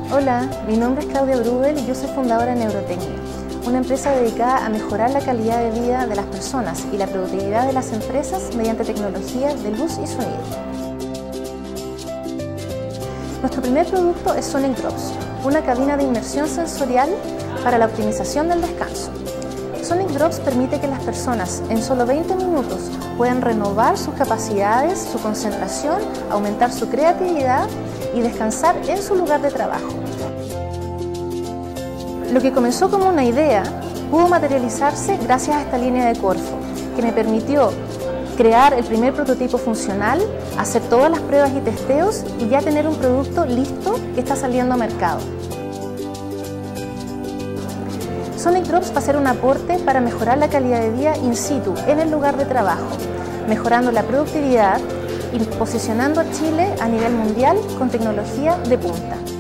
Hola, mi nombre es Claudia Brubel y yo soy fundadora de Neurotecnia, una empresa dedicada a mejorar la calidad de vida de las personas y la productividad de las empresas mediante tecnología de luz y sonido. Nuestro primer producto es Sonic Drops, una cabina de inmersión sensorial para la optimización del descanso. Sonic Drops permite que las personas en solo 20 minutos puedan renovar sus capacidades, su concentración, aumentar su creatividad y descansar en su lugar de trabajo. Lo que comenzó como una idea pudo materializarse gracias a esta línea de Corfo, que me permitió crear el primer prototipo funcional, hacer todas las pruebas y testeos y ya tener un producto listo que está saliendo a mercado. Sonic Drops va a ser un aporte para mejorar la calidad de vida in situ, en el lugar de trabajo, mejorando la productividad y posicionando a Chile a nivel mundial con tecnología de punta.